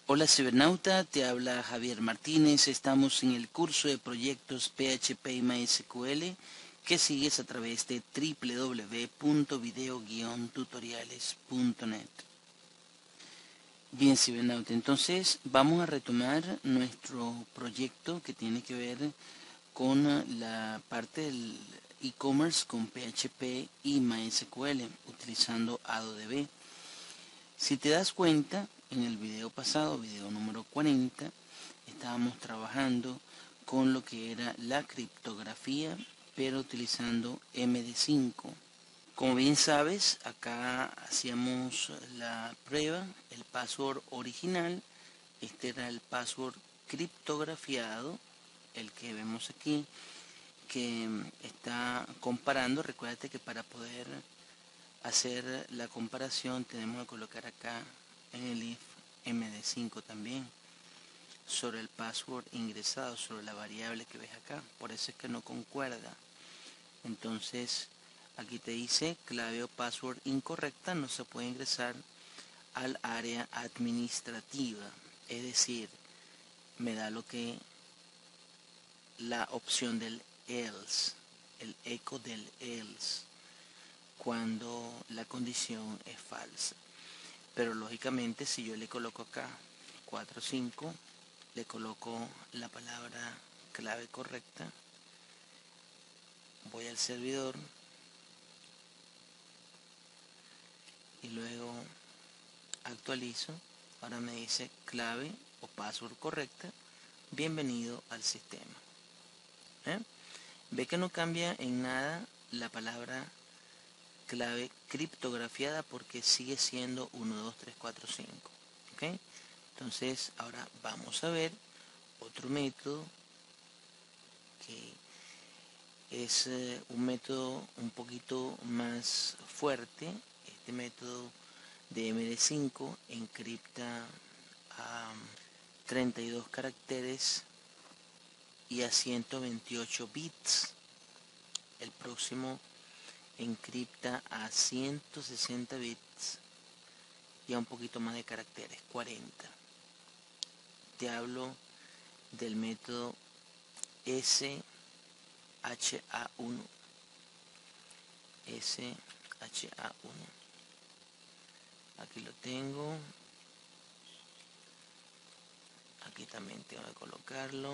Hola cibernauta, te habla Javier Martínez. Estamos en el curso de proyectos PHP y MySQL que sigues a través de www.video-tutoriales.net. Bien cibernauta, entonces vamos a retomar nuestro proyecto que tiene que ver con la parte del e-commerce con PHP y MySQL utilizando AdoDB. Si te das cuenta, en el video pasado, video número 40, estábamos trabajando con lo que era la criptografía, pero utilizando MD5. Como bien sabes, acá hacíamos la prueba, el password original, este era el password criptografiado, el que vemos aquí, que está comparando. Recuérdate que para poder hacer la comparación tenemos que colocar acá en el if md5 también sobre el password ingresado, sobre la variable que ves acá. Por eso es que no concuerda. Entonces aquí te dice clave o password incorrecta, no se puede ingresar al área administrativa. Es decir, me da lo que la opción del else, el eco del else, cuando la condición es falsa. Pero lógicamente si yo le coloco acá 45, le coloco la palabra clave correcta, voy al servidor y luego actualizo. Ahora me dice clave o password correcta, bienvenido al sistema. Ve que no cambia en nada la palabra clave criptografiada porque sigue siendo 1, 2, 3, 4, 5. ¿Ok? Entonces ahora vamos a ver otro método que es un método un poquito más fuerte. Este método de MD5 encripta a 32 caracteres y a 128 bits. El próximo encripta a 160 bits y a un poquito más de caracteres, 40. Te hablo del método SHA1. SHA1. Aquí lo tengo. Aquí también tengo que colocarlo.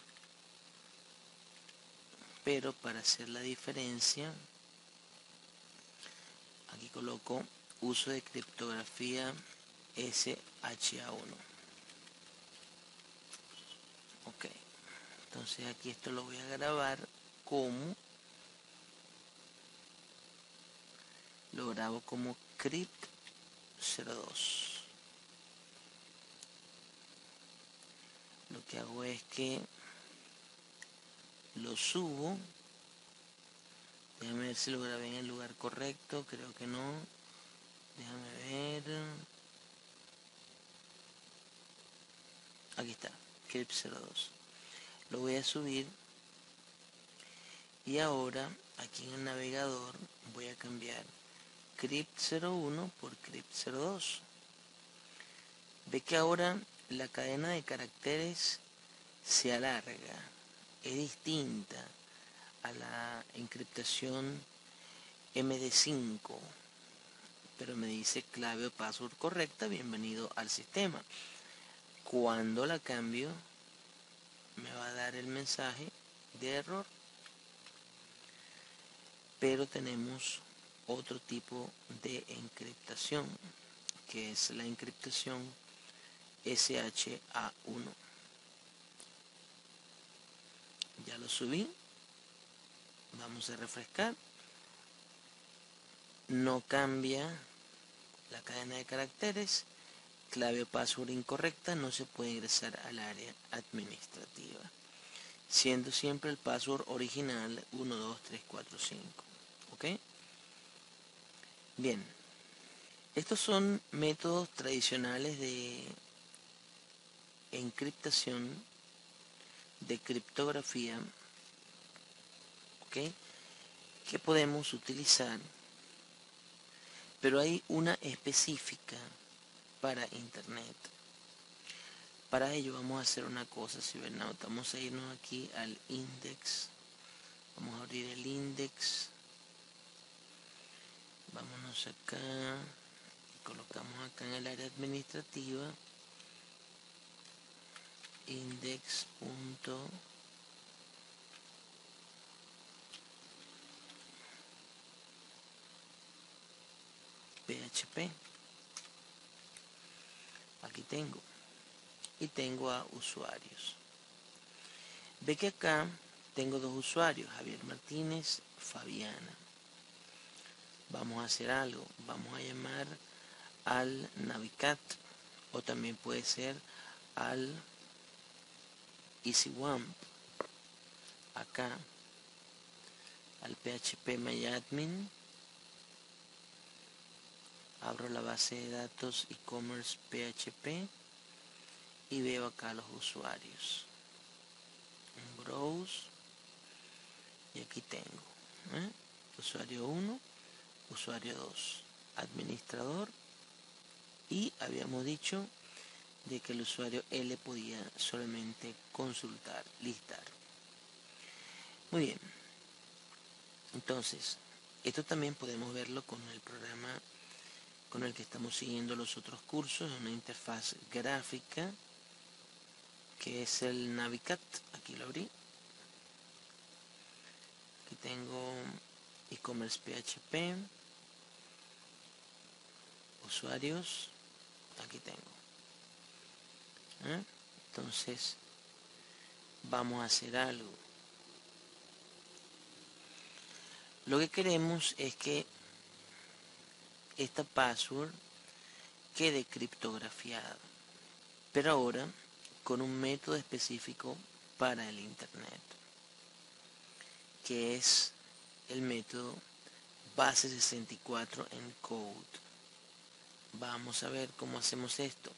Pero para hacer la diferencia, aquí coloco uso de criptografía SHA1. Ok. Entonces aquí esto lo voy a grabar como, lo grabo como crypt02. Lo que hago es que lo subo. Déjame ver si lo grabé en el lugar correcto. Creo que no. Déjame ver. Aquí está, crypt02. Lo voy a subir. Y ahora, aquí en el navegador, voy a cambiar crypt01 por crypt02. Ve que ahora la cadena de caracteres se alarga. Es distinta a la encriptación MD5, pero me dice clave o password correcta, bienvenido al sistema. Cuando la cambio me va a dar el mensaje de error, pero tenemos otro tipo de encriptación, que es la encriptación SHA1. Ya lo subí, vamos a refrescar. No cambia la cadena de caracteres, clave o password incorrecta, no se puede ingresar al área administrativa, siendo siempre el password original 1, 2, 3, 4, 5. ¿Ok? Bien, estos son métodos tradicionales de encriptación, de criptografía, ¿ok?, que podemos utilizar, pero hay una específica para internet. Para ello vamos a hacer una cosa, cibernauta. Vamos a irnos aquí al index. Vamos a abrir el index. Vámonos acá. Y colocamos acá en el área administrativa. Index.php. Aquí tengo. Y tengo a usuarios. Ve que acá tengo dos usuarios, Javier Martínez, Fabiana. Vamos a hacer algo. Vamos a llamar al Navicat. O también puede ser al EasyWamp. Acá. Al phpMyAdmin. Abro la base de datos e-commerce PHP. Y veo acá los usuarios. Un browse. Y aquí tengo. Usuario 1. Usuario 2. Administrador. Y habíamos dicho de que el usuario L podía solamente consultar, listar. Muy bien. Entonces, esto también podemos verlo con el programa con el que estamos siguiendo los otros cursos, una interfaz gráfica que es el Navicat. Aquí lo abrí. Aquí tengo e-commerce PHP, usuarios, aquí tengo. Entonces vamos a hacer algo. Lo que queremos es que esta password quede criptografiada, pero ahora con un método específico para el internet, que es el método base64 encode. Vamos a ver cómo hacemos esto.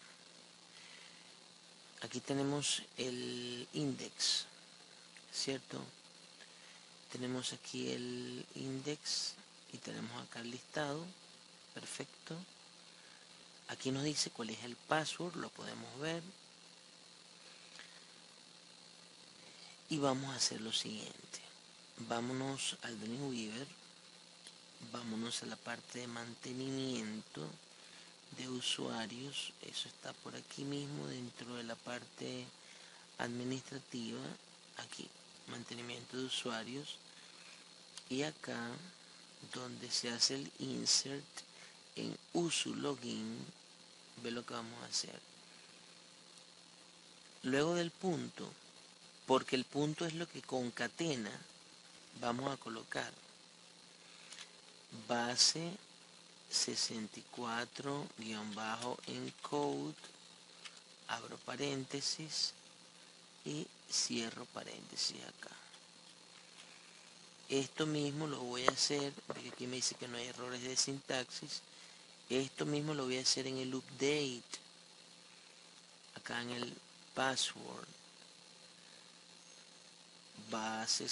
Aquí tenemos el index, ¿cierto? Tenemos aquí el index y tenemos acá el listado. Perfecto. Aquí nos dice cuál es el password, lo podemos ver. Y vamos a hacer lo siguiente. Vámonos al Dreamweaver. Vámonos a la parte de mantenimiento de usuarios. Eso está por aquí mismo dentro de la parte administrativa. Aquí, mantenimiento de usuarios. Y acá, donde se hace el insert en uso login, ve lo que vamos a hacer. Luego del punto, porque el punto es lo que concatena, vamos a colocar base 64-encode, abro paréntesis y cierro paréntesis acá. Esto mismo lo voy a hacer, porque aquí me dice que no hay errores de sintaxis. Esto mismo lo voy a hacer en el update, acá en el password, base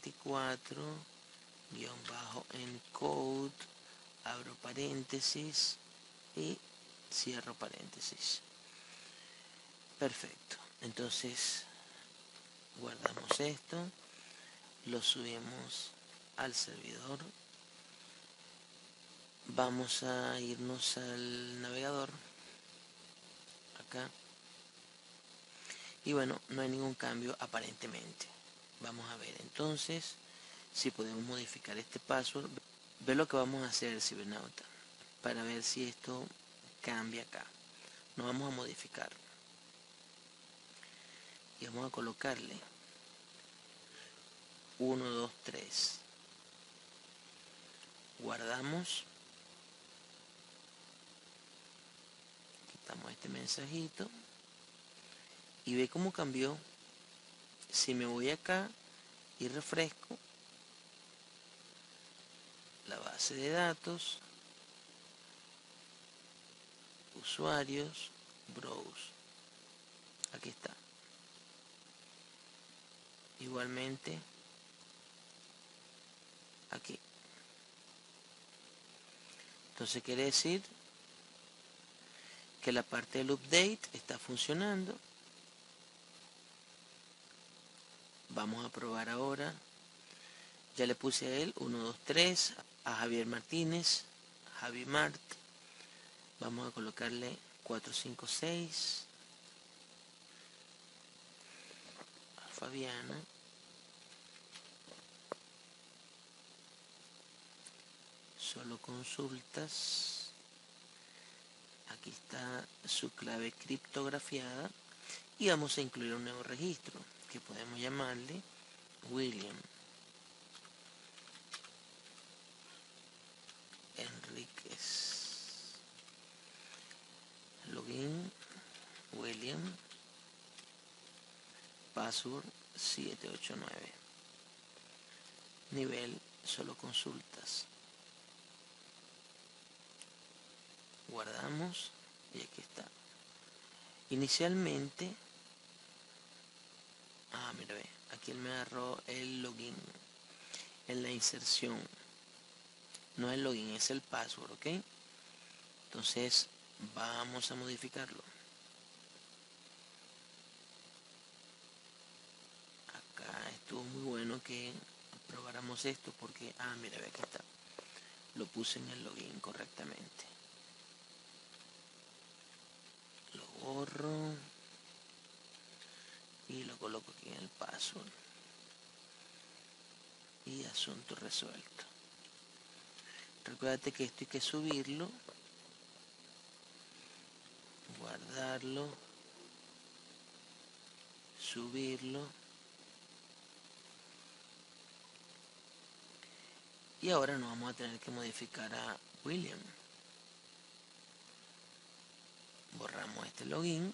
64-encode, abro paréntesis y cierro paréntesis. Perfecto. Entonces guardamos esto, lo subimos al servidor. Vamos a irnos al navegador acá. Y bueno, no hay ningún cambio aparentemente. Vamos a ver entonces si podemos modificar este password. Ve lo que vamos a hacer, cibernauta, para ver si esto cambia acá. Nos vamos a modificar y vamos a colocarle 1, 2, 3. Guardamos. Quitamos este mensajito y ve cómo cambió. Si me voy acá y refresco la base de datos, usuarios, browse, aquí está. Igualmente aquí. Entonces quiere decir que la parte del update está funcionando Vamos a probar ahora. Ya le puse a él 1, 2, 3, a Javier Martínez, Javi Mart. Vamos a colocarle 4, 5, 6. A Fabiana. Solo consultas. Aquí está su clave criptografiada. Y vamos a incluir un nuevo registro que podemos llamarle William Enríquez. Login William. Password 789. Nivel solo consultas. Guardamos y aquí está. Inicialmente, mira, ve, aquí él me agarró el login en la inserción. No el login, es el password, ¿ok? Entonces vamos a modificarlo. Acá estuvo muy bueno que probáramos esto porque, mira, ve, aquí está. Lo puse en el login correctamente. Lo borro y lo coloco aquí en el password. Y asunto resuelto. Recuérdate que esto hay que subirlo, guardarlo, subirlo. Y ahora nos vamos a tener que modificar a William. Borramos este login.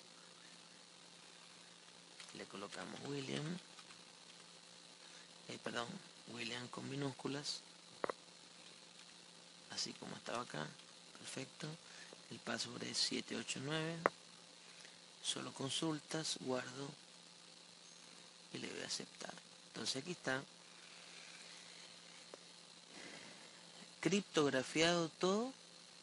Le colocamos William. William con minúsculas. Así como estaba acá. Perfecto. El password es 789. Solo consultas, guardo y le voy a aceptar. Entonces aquí está. Criptografiado todo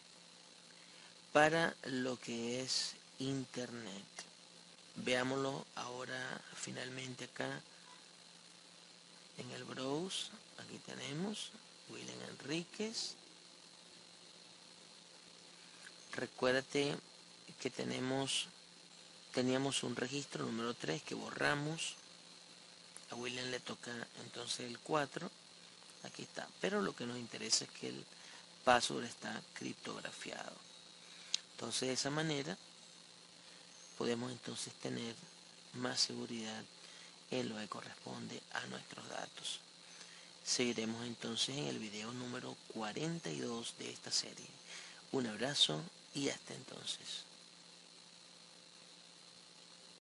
para lo que es internet. Veámoslo ahora finalmente acá en el browse. Aquí tenemos William Enríquez. Recuérdate que teníamos un registro número 3 que borramos. A William le toca entonces el 4. Aquí está. Pero lo que nos interesa es que el password está criptografiado. Entonces de esa manera podemos entonces tener más seguridad en lo que corresponde a nuestros datos. Seguiremos entonces en el video número 42 de esta serie. Un abrazo y hasta entonces.